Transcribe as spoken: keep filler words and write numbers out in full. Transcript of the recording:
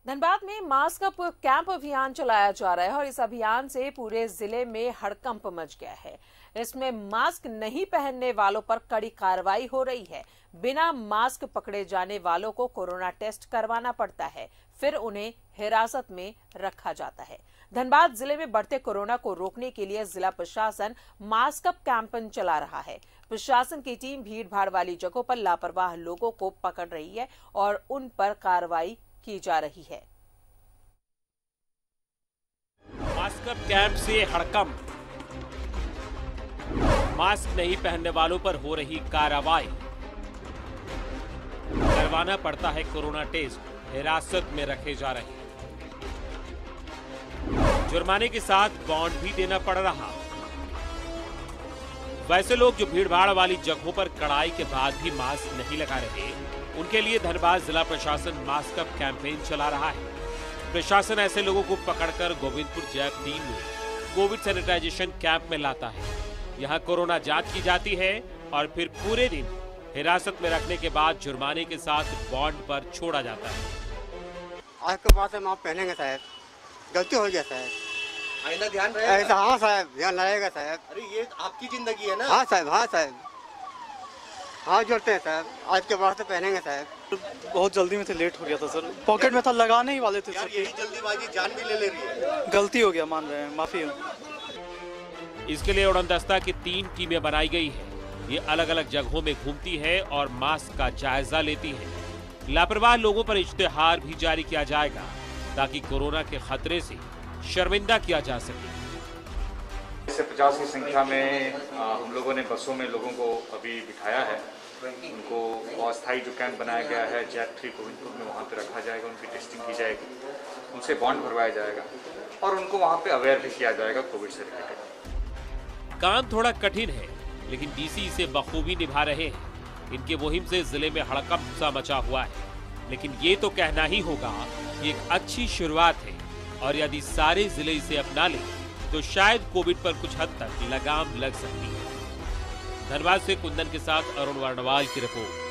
धनबाद में mask up camp अभियान चलाया जा रहा है और इस अभियान से पूरे जिले में हड़कंप मच गया है। इसमें मास्क नहीं पहनने वालों पर कड़ी कार्रवाई हो रही है। बिना मास्क पकड़े जाने वालों को कोरोना टेस्ट करवाना पड़ता है, फिर उन्हें हिरासत में रखा जाता है। धनबाद जिले में बढ़ते कोरोना को रोकने के लिए जिला प्रशासन मास्क अप कैंपेन चला रहा है। प्रशासन की टीम भीड़ भाड़ वाली जगहों पर लापरवाह लोगों को पकड़ रही है और उन पर कार्रवाई की जा रही है। मास्क अप कैंप से हड़कंप, मास्क नहीं पहनने वालों पर हो रही कार्रवाई, करवाना पड़ता है कोरोना टेस्ट, हिरासत में रखे जा रहे हैं, जुर्माने के साथ बॉन्ड भी देना पड़ रहा। वैसे लोग जो भीड़ भाड़ वाली जगहों पर कड़ाई के बाद भी मास्क नहीं लगा रहे, उनके लिए धनबाद जिला प्रशासन मास्क अप कैंपेन चला रहा है। प्रशासन ऐसे लोगों को पकड़कर गोविंदपुर जैप टीम में कोविड सैनिटाइजेशन कैंप में लाता है। यहां कोरोना जांच की जाती है और फिर पूरे दिन हिरासत में रखने के बाद जुर्माने के साथ बॉन्ड पर छोड़ा जाता है। आज के बाद से मास्क पहनेंगे साहब, गलती हो गया साहब, आइंदा ध्यान रहेगा। ऐसा हाँ साहब, ध्यान रहेगा साहब। अरे ये आपकी जिंदगी है ना। हाँ साहब, हाँ साहब, हाँ जोड़ते हैं साहब, आज के बाद से पहनेंगे साहब। बहुत जल्दी में थे, लेट हो गया था सर, पॉकेट में था, लगाने ही वाले थे यार, सर। यही जल्दीबाजी जान भी ले ले रही है। गलती हो गया, मान रहे हैं, माफी हो। इसके लिए उड़नदस्ता की तीन टीमें बनाई गई है। ये अलग अलग जगहों में घूमती है और मास्क का जायजा लेती है। लापरवाह लोगों पर इश्तेहार भी जारी किया जाएगा ताकि कोरोना के खतरे से शर्मिंदा किया जा सके। इससे पचास की संख्या में आ, हम लोगों ने बसों में लोगों को अभी बिठाया है। उनको अस्थायी जो कैंप बनाया गया है जैप थ्री गोविंदपुर में, वहाँ पे रखा जाएगा, उनकी टेस्टिंग की जाएगी, उनसे बॉन्ड भरवाया जाएगा और उनको वहाँ पे अवेयर भी किया जाएगा कोविड से रिलेटेड। काम थोड़ा कठिन है लेकिन डीसी इसे बखूबी निभा रहे हैं। इनके मुहिम से जिले में हड़कंप सा मचा हुआ है, लेकिन ये तो कहना ही होगा कि एक अच्छी शुरुआत है और यदि सारे जिले इसे अपना लें तो शायद कोविड पर कुछ हद तक लगाम लग सकती है। धनबाद से कुंदन के साथ अरुण वर्णवाल की रिपोर्ट।